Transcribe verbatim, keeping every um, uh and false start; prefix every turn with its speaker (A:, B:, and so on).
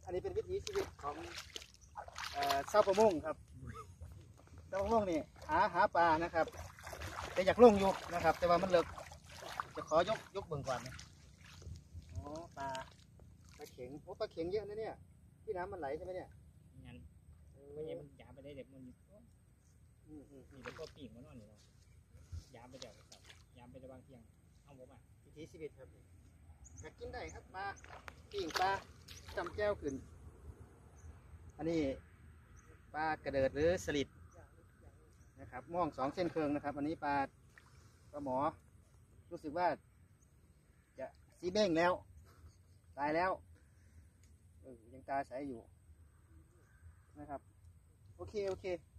A: อันนี้เป็นวิถีชีวิตของชาวประมงครับชาวประมงนี่หาหาปลานะครับแต่อยากลงอยู่นะครับแต่ว่ามันเลิกจะขอยกยกเบิ่งก่อนนะอ๋อปลาปลาเข็งโอ้ปลาเข็งเยอะนะเนี่ยที่น้ำมันไหลใช่ไหมเนี่ย
B: งั้นไม่ใช่มันยาไปได้เด็กมัน
A: อืมอืม
B: มีแต่พวกปีกมันนอนอยู่แล้วยามไปเดี๋ยวครับยามไปจะบางเที่ยงเอาผมอ่ะ
A: วิถีชีวิตครับอยากกินได้ครับปลาปิ้งปลาจำแก้วขึ้นอันนี้ปลากระเดิดหรือสลิดนะครับม่วงสองเส้นเคืองนะครับอันนี้ปลาปลาหมอรู้สึกว่าจะสีเบ้งแล้วตายแล้วเออยังตาใสอยู่นะครับโอเคโอเค